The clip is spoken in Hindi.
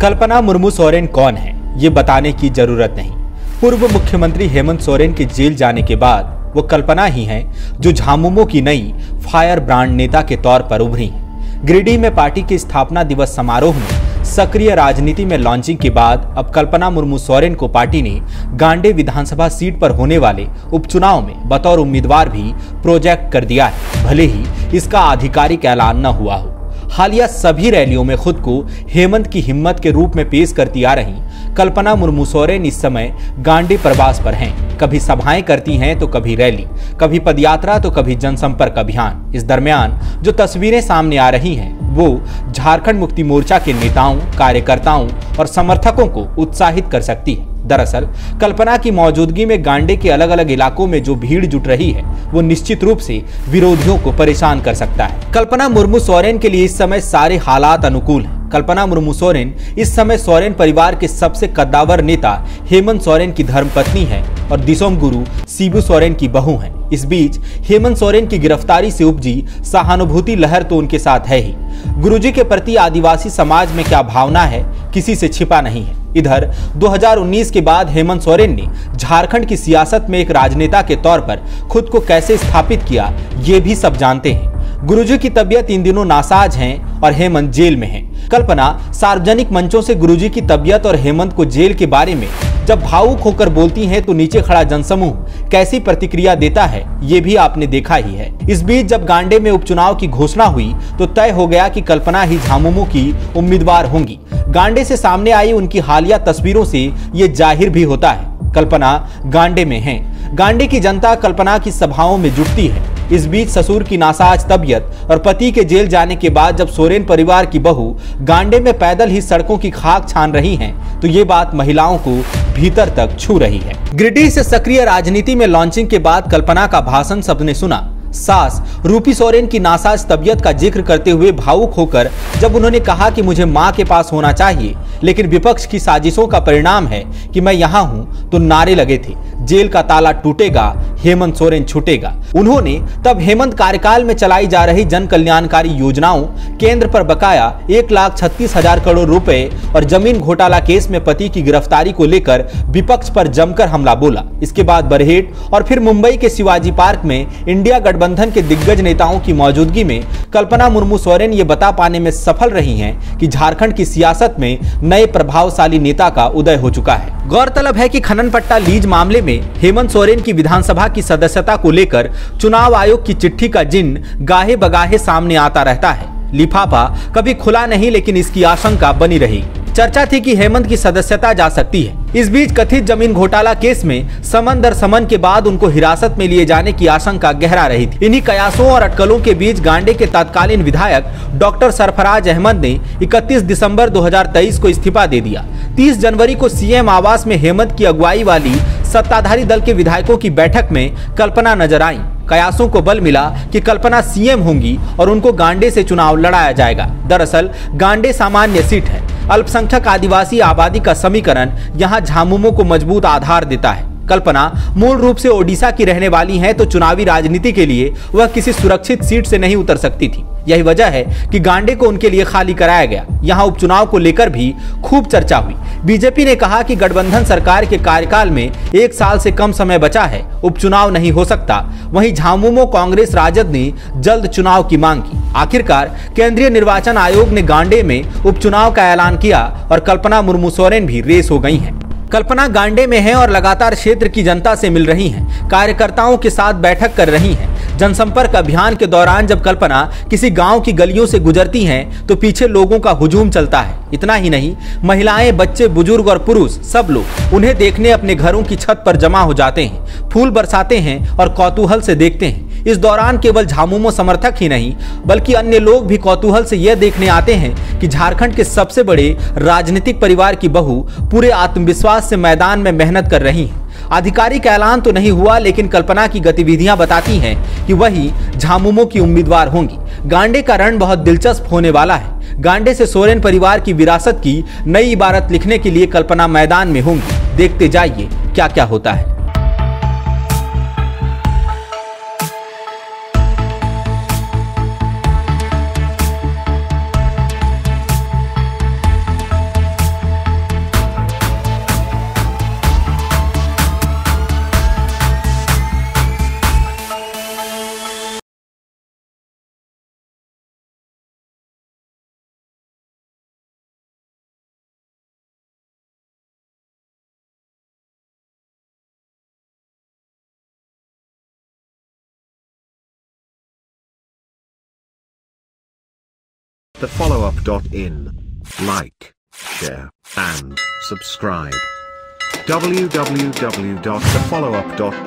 कल्पना मुर्मू सोरेन कौन है ये बताने की जरूरत नहीं। पूर्व मुख्यमंत्री हेमंत सोरेन के जेल जाने के बाद वो कल्पना ही हैं जो झामुमो की नई फायर ब्रांड नेता के तौर पर उभरी हैं। गिरिडीह में पार्टी के स्थापना दिवस समारोह में सक्रिय राजनीति में लॉन्चिंग के बाद अब कल्पना मुर्मू सोरेन को पार्टी ने गांडे विधानसभा सीट पर होने वाले उपचुनाव में बतौर उम्मीदवार भी प्रोजेक्ट कर दिया है, भले ही इसका आधिकारिक ऐलान न हुआ हो। हालिया सभी रैलियों में खुद को हेमंत की हिम्मत के रूप में पेश करती आ रही कल्पना मुर्मू सोरेन इस समय गांडी प्रवास पर हैं। कभी सभाएं करती हैं तो कभी रैली, कभी पदयात्रा तो कभी जनसंपर्क अभियान। इस दरमियान जो तस्वीरें सामने आ रही हैं वो झारखंड मुक्ति मोर्चा के नेताओं, कार्यकर्ताओं और समर्थकों को उत्साहित कर सकती है। दरअसल कल्पना की मौजूदगी में गांडे के अलग अलग इलाकों में जो भीड़ जुट रही है वो निश्चित रूप से विरोधियों को परेशान कर सकता है। कल्पना मुर्मू सोरेन के लिए इस समय सारे हालात अनुकूल हैं। कल्पना मुर्मू सोरेन इस समय सोरेन परिवार के सबसे कद्दावर नेता हेमंत सोरेन की धर्मपत्नी है और दिसोम गुरु शिबू सोरेन की बहू हैं। इस बीच हेमंत सोरेन की गिरफ्तारी से उपजी सहानुभूति लहर तो उनके साथ है ही। गुरुजी के प्रति आदिवासी समाज में क्या भावना है किसी से छिपा नहीं है। इधर 2019 के बाद हेमंत सोरेन ने झारखंड की सियासत में एक राजनेता के तौर पर खुद को कैसे स्थापित किया ये भी सब जानते हैं। गुरुजी की तबीयत इन दिनों नासाज हैं और हेमंत जेल में हैं। कल्पना सार्वजनिक मंचों से गुरुजी की तबीयत और हेमंत को जेल के बारे में जब भावुक होकर बोलती हैं तो नीचे खड़ा जनसमूह कैसी प्रतिक्रिया देता है ये भी आपने देखा ही है। इस बीच जब गांडे में उपचुनाव की घोषणा हुई तो तय हो गया कि कल्पना ही झामुमो की उम्मीदवार होंगी। गांडे से सामने आई उनकी हालिया तस्वीरों से ये जाहिर भी होता है कल्पना गांडे में हैं। गांडे की जनता कल्पना की सभाओं में जुटती है। इस बीच ससुर की नासाज तबीयत और पति के जेल जाने के बाद जब सोरेन परिवार की बहू गांडे में पैदल ही सड़कों की खाक छान रही हैं, तो ये बात महिलाओं को भीतर तक छू रही है। गिरिडीह से सक्रिय राजनीति में लॉन्चिंग के बाद कल्पना का भाषण सबने सुना। सास रूपी सोरेन की नासाज तबीयत का जिक्र करते हुए भावुक होकर जब उन्होंने कहा कि मुझे मां के पास होना चाहिए, लेकिन विपक्ष की साजिशों का परिणाम है कि मैं यहां हूं, तो नारे लगे थे जेल का ताला टूटेगा, हेमंत सोरेन छूटेगा। उन्होंने तब हेमंत कार्यकाल में चलाई जा रही जन कल्याणकारी योजनाओं, केंद्र पर बकाया 1,36,000 करोड़ रुपए और जमीन घोटाला केस में पति की गिरफ्तारी को लेकर विपक्ष पर जमकर हमला बोला। इसके बाद बरहेट और फिर मुंबई के शिवाजी पार्क में इंडिया गठबंधन के दिग्गज नेताओं की मौजूदगी में कल्पना मुर्मू सोरेन ये बता पाने में सफल रही हैं कि झारखंड की सियासत में नए प्रभावशाली नेता का उदय हो चुका है। गौरतलब है कि खनन पट्टा लीज मामले में हेमंत सोरेन की विधानसभा की सदस्यता को लेकर चुनाव आयोग की चिट्ठी का जिन गाहे बगाहे सामने आता रहता है। लिफाफा कभी खुला नहीं, लेकिन इसकी आशंका बनी रही। चर्चा थी कि हेमंत की सदस्यता जा सकती है। इस बीच कथित जमीन घोटाला केस में समन दर समन के बाद उनको हिरासत में लिए जाने की आशंका गहरा रही थी। इन्हीं कयासों और अटकलों के बीच गांडे के तत्कालीन विधायक डॉक्टर सरफराज अहमद ने 31 दिसंबर 2023 को इस्तीफा दे दिया। 30 जनवरी को सीएम आवास में हेमंत की अगुवाई वाली सत्ताधारी दल के विधायकों की बैठक में कल्पना नजर आई। कयासों को बल मिला कि कल्पना सीएम होंगी और उनको गांडे से चुनाव लड़ाया जाएगा। दरअसल गांडे सामान्य सीट है। अल्पसंख्यक आदिवासी आबादी का समीकरण यहाँ झामुमो को मजबूत आधार देता है। कल्पना मूल रूप से ओडिशा की रहने वाली हैं, तो चुनावी राजनीति के लिए वह किसी सुरक्षित सीट से नहीं उतर सकती थी। यही वजह है कि गांडे को उनके लिए खाली कराया गया। यहाँ उपचुनाव को लेकर भी खूब चर्चा हुई। बीजेपी ने कहा कि गठबंधन सरकार के कार्यकाल में 1 साल से कम समय बचा है, उपचुनाव नहीं हो सकता। वहीं झामुमो कांग्रेस राजद ने जल्द चुनाव की मांग की। आखिरकार केंद्रीय निर्वाचन आयोग ने गांडे में उपचुनाव का ऐलान किया और कल्पना मुर्मू सोरेन भी रेस हो गई हैं। कल्पना गांडे में हैं और लगातार क्षेत्र की जनता से मिल रही हैं, कार्यकर्ताओं के साथ बैठक कर रही हैं। जनसंपर्क अभियान के दौरान जब कल्पना किसी गांव की गलियों से गुजरती हैं तो पीछे लोगों का हुजूम चलता है। इतना ही नहीं, महिलाएं, बच्चे, बुजुर्ग और पुरुष सब लोग उन्हें देखने अपने घरों की छत पर जमा हो जाते हैं, फूल बरसाते हैं और कौतूहल से देखते हैं। इस दौरान केवल झामुमो समर्थक ही नहीं बल्कि अन्य लोग भी कौतूहल से यह देखने आते हैं कि झारखंड के सबसे बड़े राजनीतिक परिवार की बहू पूरे आत्मविश्वास से मैदान में मेहनत कर रही हैं। आधिकारिक ऐलान तो नहीं हुआ, लेकिन कल्पना की गतिविधियां बताती हैं कि वही झामुमो की उम्मीदवार होंगी। गांडे का रण बहुत दिलचस्प होने वाला है। गांडे से सोरेन परिवार की विरासत की नई इबारत लिखने के लिए कल्पना मैदान में होंगी। देखते जाइए क्या क्या होता है। thefollowup.in. Like, share, and subscribe. www.thefollowup.in